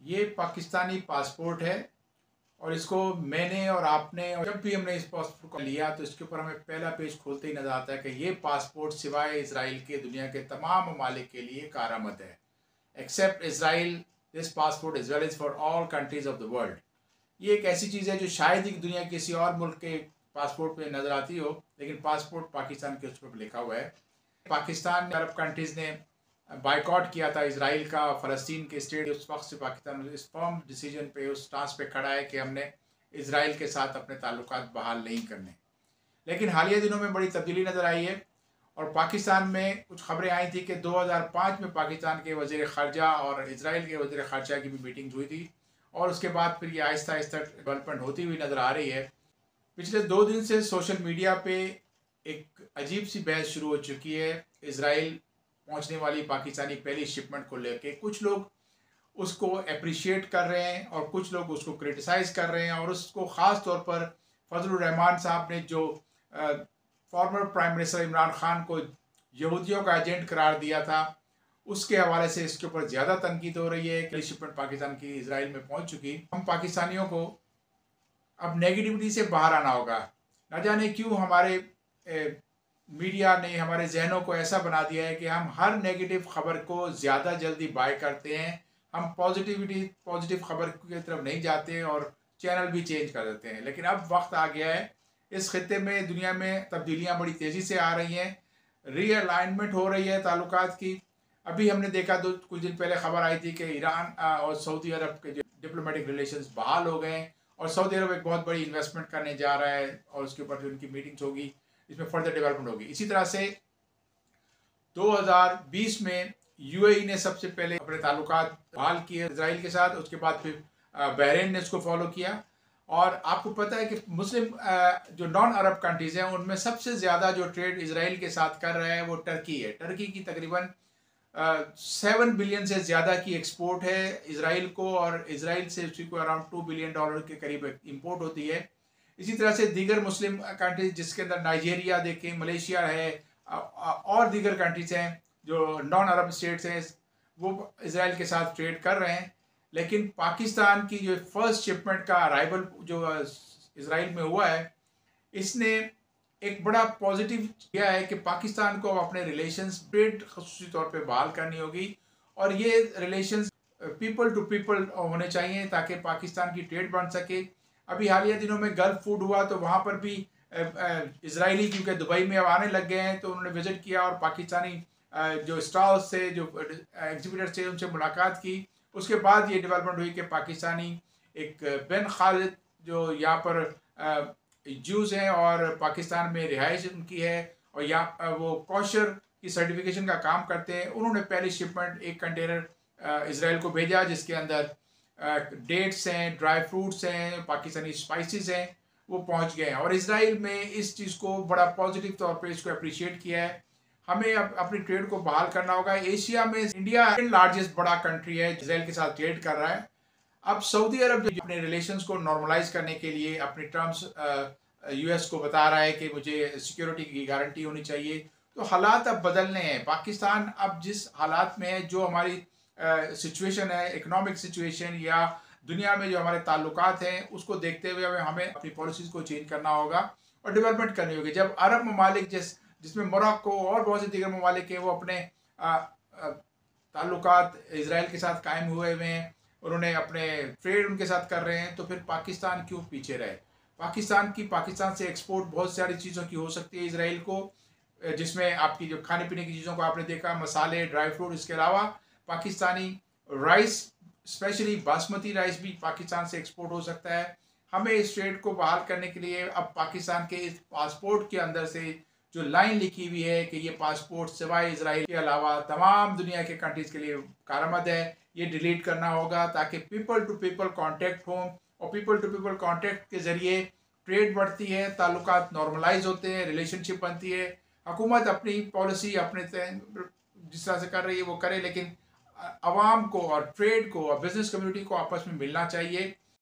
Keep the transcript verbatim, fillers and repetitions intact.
ये पाकिस्तानी पासपोर्ट है और इसको मैंने और आपने और जब भी हमने इस पासपोर्ट को लिया तो इसके ऊपर हमें पहला पेज खोलते ही नजर आता है कि ये पासपोर्ट सिवाय इजराइल के दुनिया के तमाम ममालिक के लिए कारआमद है। Except Israel this passport is valid for all countries of the world. ये एक ऐसी चीज़ है जो शायद ही दुनिया के किसी और मुल्क के पासपोर्ट पे नज़र आती हो, लेकिन पासपोर्ट पाकिस्तान के उस पर लिखा हुआ है। पाकिस्तान अरब कंट्रीज़ ने बाइकआउट किया था इसराइल का, फ़लस्तीन के स्टेट। उस वक्त से पाकिस्तान इस फर्म डिसीजन पे, उस स्टांस पे खड़ा है कि हमने इसराइल के साथ अपने ताल्लुकात बहाल नहीं करने। लेकिन हालिया दिनों में बड़ी तब्दीली नज़र आई है और पाकिस्तान में कुछ खबरें आई थी कि दो हज़ार पाँच में पाकिस्तान के वज़ीर ख़ारजा और इसराइल के वज़ीर ख़ारजा की भी मीटिंग हुई थी और उसके बाद फिर ये आहिस्ता आहिस्ता डेवलपमेंट होती हुई नज़र आ रही है। पिछले दो दिन से सोशल मीडिया पे एक अजीब सी बहस शुरू हो चुकी है इसराइल पहुंचने वाली पाकिस्तानी पहली शिपमेंट को लेके। कुछ लोग उसको अप्रिशिएट कर रहे हैं और कुछ लोग उसको क्रिटिसाइज़ कर रहे हैं और उसको ख़ास तौर पर फजलुर रहमान साहब ने जो former prime minister Imran Khan को यहूदियों का एजेंट करार दिया था, उसके हवाले से इसके ऊपर ज़्यादा तनकीद हो रही है कि शिपमेंट पाकिस्तान की इसराइल में पहुंच चुकी। हम पाकिस्तानियों को अब नेगेटिविटी से बाहर आना होगा। न जाने क्यों हमारे ए, मीडिया ने हमारे जहनों को ऐसा बना दिया है कि हम हर नेगेटिव खबर को ज़्यादा जल्दी बाय करते हैं। हम पॉजिटिविटी पॉजिटिव खबर की तरफ नहीं जाते और चैनल भी चेंज कर देते हैं। लेकिन अब वक्त आ गया है, इस खित्ते में दुनिया में तब्दीलियाँ बड़ी तेज़ी से आ रही हैं, रीअलाइनमेंट हो रही है ताल्लुकात की। अभी हमने देखा दो कुछ दिन पहले खबर आई थी कि ईरान और सऊदी अरब के जो डिप्लोमेटिक रिलेशंस बहाल हो गए हैं और सऊदी अरब एक बहुत बड़ी इन्वेस्टमेंट करने जा रहा है और उसके ऊपर जो उनकी मीटिंग्स होगी इसमें फर्दर डेवलपमेंट होगी। इसी तरह से दो हज़ार बीस में यूएई ने सबसे पहले अपने ताल्लुकात बहाल किए इजराइल के साथ, उसके बाद फिर बहरीन ने इसको फॉलो किया। और आपको पता है कि मुस्लिम जो नॉन अरब कंट्रीज़ हैं उनमें सबसे ज़्यादा जो ट्रेड इजराइल के साथ कर रहा है वो टर्की है। टर्की की तकरीबन सेवन बिलियन से ज़्यादा की एक्सपोर्ट है इसराइल को और इसराइल से उसी को अराउंड टू बिलियन डॉलर के करीब इंपोर्ट होती है। इसी तरह से दीगर मुस्लिम कंट्रीज जिसके अंदर नाइजीरिया देखें, मलेशिया है और दीगर कंट्रीज हैं जो नॉन अरब स्टेट्स हैं, वो इसराइल के साथ ट्रेड कर रहे हैं। लेकिन पाकिस्तान की जो फर्स्ट शिपमेंट का अराइवल जो इसराइल में हुआ है, इसने एक बड़ा पॉजिटिव किया है कि पाकिस्तान को अपने रिलेशंस ट्रेड खसूसी तौर पे बहाल करनी होगी और ये रिलेशंस पीपल टू पीपल होने चाहिए ताकि पाकिस्तान की ट्रेड बढ़ सके। अभी हालिया दिनों में गल्फ फूड हुआ तो वहाँ पर भी इजरायली क्योंकि दुबई में अब आने लग गए हैं तो उन्होंने विजिट किया और पाकिस्तानी जो स्टॉल्स से, जो एग्जीबिटर्स थे, उनसे मुलाकात की। उसके बाद ये डेवलपमेंट हुई कि पाकिस्तानी एक बिन खालिद जो यहाँ पर जूस हैं और पाकिस्तान में रिहाइश उनकी है और यहाँ वो कॉशर की सर्टिफिकेशन का काम करते हैं, उन्होंने पहली शिपमेंट एक कंटेनर इसराइल को भेजा जिसके अंदर डेट्स हैं, ड्राई फ्रूट्स हैं, पाकिस्तानी स्पाइसेस हैं, वो पहुंच गए हैं। और इसराइल में इस चीज़ को बड़ा पॉजिटिव तौर पे इसको अप्रिशिएट किया है। हमें अब अपनी ट्रेड को बहाल करना होगा। एशिया में इंडिया लार्जेस्ट बड़ा कंट्री है इसराइल के साथ ट्रेड कर रहा है। अब सऊदी अरब जो अपने रिलेशंस को नॉर्मलाइज करने के लिए अपनी टर्म्स यूएस को बता रहा है कि मुझे सिक्योरिटी की गारंटी होनी चाहिए, तो हालात अब बदलने हैं। पाकिस्तान अब जिस हालात में है, जो हमारी सिचुएशन uh, है, इकोनॉमिक सिचुएशन या दुनिया में जो हमारे ताल्लुकात हैं, उसको देखते हुए हमें हमें अपनी पॉलिसीज़ को चेंज करना होगा और डेवलपमेंट करनी होगी। जब अरब ममालिक जिस जिसमें मोरक्को और बहुत से दीगर ममालिक हैं वो अपने ताल्लुकात इसराइल के साथ कायम हुए हुए हैं, उन्होंने अपने ट्रेड उनके साथ कर रहे हैं, तो फिर पाकिस्तान क्यों पीछे रहे। पाकिस्तान की पाकिस्तान से एक्सपोर्ट बहुत सारी चीज़ों की हो सकती है इसराइल को, जिसमें आपकी जो खाने पीने की चीज़ों को आपने देखा, मसाले, ड्राई फ्रूट, इसके अलावा Pakistani rice, specially basmati rice भी पाकिस्तान से एक्सपोर्ट हो सकता है। हमें इस ट्रेड को बहाल करने के लिए अब पाकिस्तान के इस पासपोर्ट के अंदर से जो लाइन लिखी हुई है कि ये पासपोर्ट सिवाय इसराइल के अलावा तमाम दुनिया के कंट्रीज़ के लिए कारआमद है, ये डिलीट करना होगा ताकि पीपल टू पीपल कांटेक्ट हो और पीपल टू पीपल कांटेक्ट के ज़रिए ट्रेड बढ़ती है, ताल्लुकात नॉर्मलाइज होते हैं, रिलेशनशिप बनती है। हुकूमत अपनी पॉलिसी अपने जिस तरह से कर रही है वो करे, लेकिन आवाम को और ट्रेड को और बिजनेस कम्युनिटी को आपस में मिलना चाहिए।